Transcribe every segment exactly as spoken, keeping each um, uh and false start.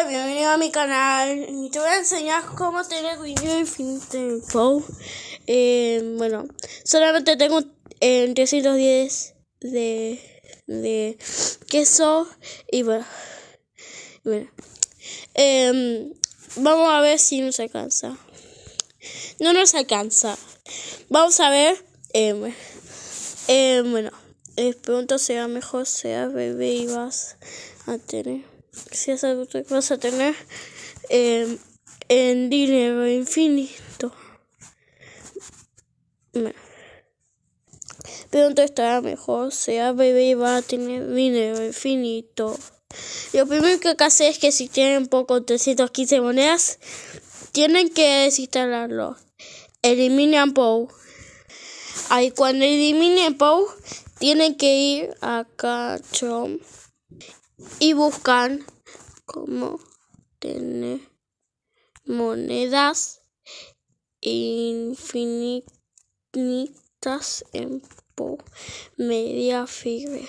Hola, bienvenido a mi canal. Te voy a enseñar cómo tener dinero infinito en Pou. Eh, bueno, solamente tengo eh, trescientos diez de, de queso. Y bueno, bueno eh, vamos a ver si nos alcanza. No nos alcanza. Vamos a ver. Eh, eh, bueno, eh, pronto será mejor, sea bebé y vas a tener. Si es adulto, vas a tener eh, en dinero infinito. Bueno, pronto estará mejor, sea bebé y va a tener dinero infinito. Lo primero que hay que hacer es que si tienen poco trescientas quince monedas, tienen que desinstalarlo. Eliminan Pou. Ahí cuando eliminen Pou, tienen que ir acá Chrome y buscan cómo tener monedas infinitas en Pou Media Fibre.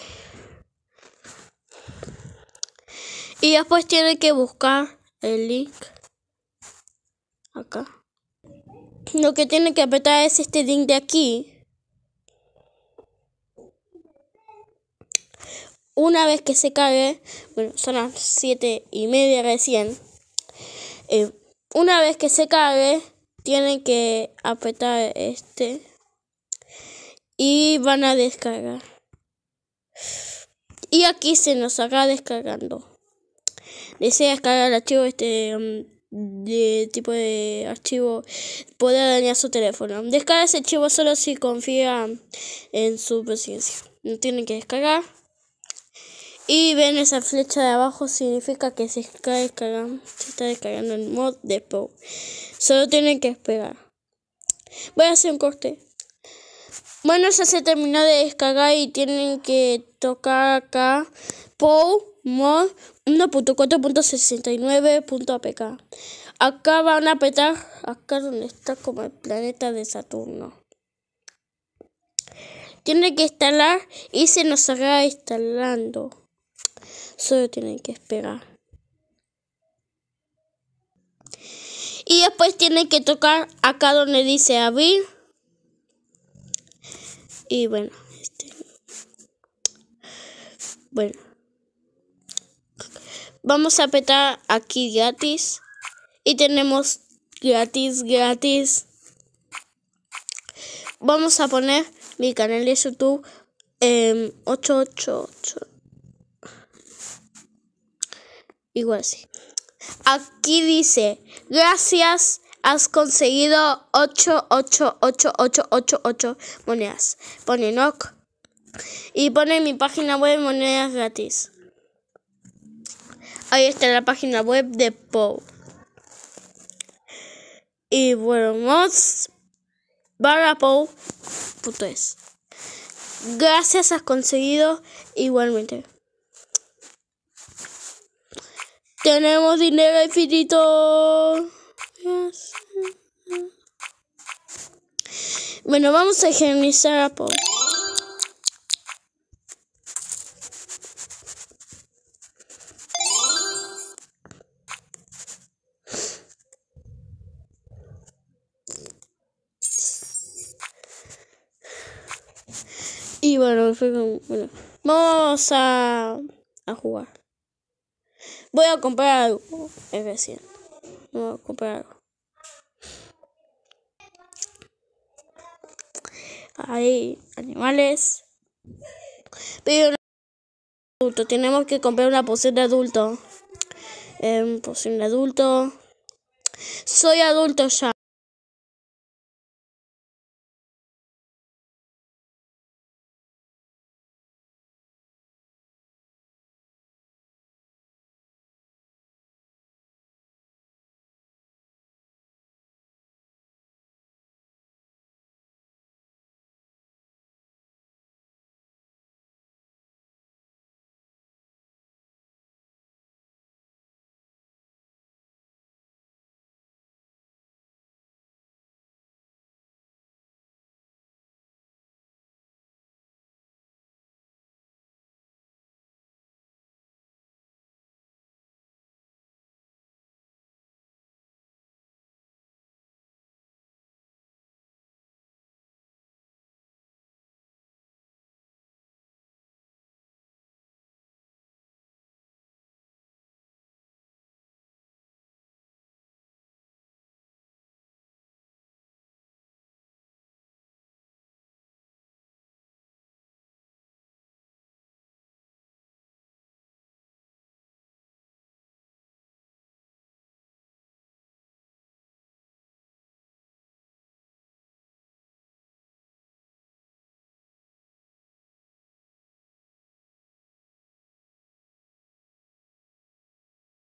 Y después tienen que buscar el link acá. Lo que tienen que apretar es este link de aquí. Una vez que se cargue, bueno, son las siete y media recién. Eh, una vez que se cargue, tienen que apretar este y van a descargar. Y aquí se nos acaba descargando. Desea descargar el archivo este um, de tipo de archivo, poder dañar su teléfono. Descarga ese archivo solo si confía en su paciencia. No tienen que descargar. Y ven esa flecha de abajo, significa que se está descargando, se está descargando el mod de Pou. Solo tienen que esperar. Voy a hacer un corte. Bueno, ya se terminó de descargar y tienen que tocar acá Pou mod uno punto cuatro punto sesenta y nueve punto a p k. Acá van a apretar, acá donde está como el planeta de Saturno. Tienen que instalar y se nos hará instalando. Solo tienen que esperar. Y después tienen que tocar acá donde dice abrir. Y bueno, este. Bueno. Vamos a apretar aquí gratis. Y tenemos gratis, gratis. Vamos a poner mi canal de YouTube eh, ochocientos ochenta y ocho. Igual así. Aquí dice, gracias, has conseguido ocho ocho ocho ocho ocho ocho monedas. Pone knock. Y pone mi página web monedas gratis. Ahí está la página web de Pou. Y bueno, mods barra Pou punto es. Gracias, has conseguido igualmente. Tenemos dinero infinito. Bueno, vamos a higienizar a Pou. Y bueno, bueno, vamos a, a jugar. Voy a comprar algo. Es recién. Voy a comprar algo. Hay animales. Pero adulto. Tenemos que comprar una poción de adulto. Eh, poción de adulto. Soy adulto ya.